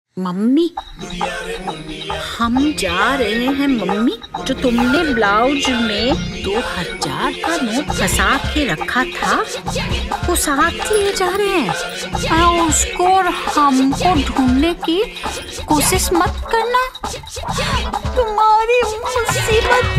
Mummy, हम जा रहे हैं मम्मी। जो तुमने ब्लाउज में 2000 का नोट फंसा के रखा था वो साथ लिए जा रहे हैं। और उसको और हमको ढूंढने की कोशिश मत करना, तुम्हारी मुसीबत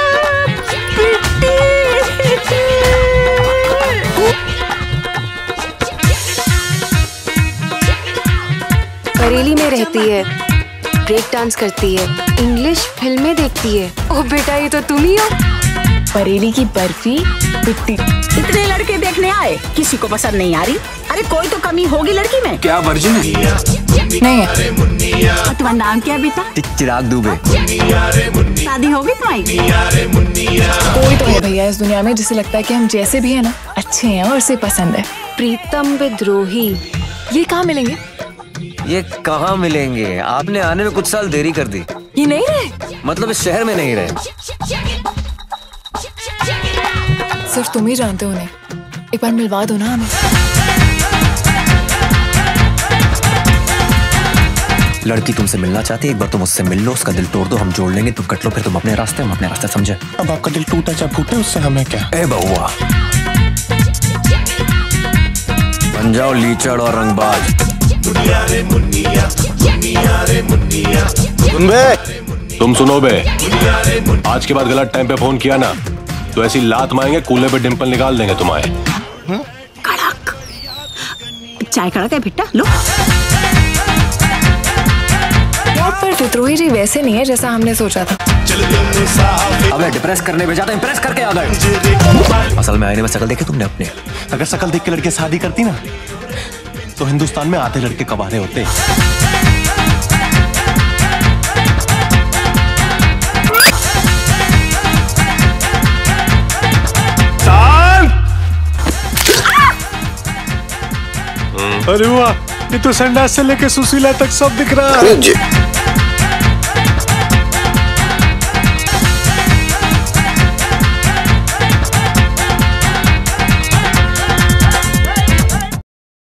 बरेली में रहती है, ब्रेक डांस करती है, इंग्लिश फिल्में देखती है। ओ बेटा, ये तो तुम ही हो। बरेली की बर्फी पिट्टी। इतने लड़के देखने आए, किसी को पसंद नहीं आ रही? अरे कोई तो कमी होगी लड़की में। क्या वर्जिन है? नहीं है। तुम्हारा नाम क्या बेटा? चिराग दुबे। शादी होगी तुम्हारी? कोई तो है भैया इस दुनिया में जिसे लगता है कि हम जैसे भी है ना अच्छे हैं और उसे पसंद है। प्रीतम विद्रोही, ये कहाँ मिलेंगे? ये कहाँ मिलेंगे? आपने आने में कुछ साल देरी कर दी। ये नहीं रहे? मतलब इस शहर में नहीं रहे। सिर्फ तुम ही जानते हो उन्हें, एक बार मिलवा दो ना हमें। लड़की तुमसे मिलना चाहती है, एक बार तुम उससे मिल लो, उसका दिल तोड़ दो, हम जोड़ लेंगे, तुम कट लो, फिर तुम अपने रास्ते, हम अपने रास्ते, समझे? अब आपका दिल टूटा चाहे फूटे, उससे हमें क्या? ए बहुआ, बन जाओ लीचड़ और रंगबाज। सुन बे, तुम सुनो बे, आज के बाद गलत टाइम पे फोन किया ना तो ऐसी लात मारेंगे, कूल्हे पे डिंपल निकाल देंगे तुम्हारे। कड़क चाय कड़क है बेटा, लो। पर विद्रोही जी वैसे नहीं है जैसा हमने सोचा था। अब डिप्रेस करने पे जाता, इम्प्रेस करके आ गए। असल में आईने में शकल देखे तुमने अपने? अगर शकल देख के लड़के शादी करती ना तो हिंदुस्तान में आधे लड़के कबारे होते। अरे वाह, ये तो संडास से लेके सुशीला तक सब दिख रहा है।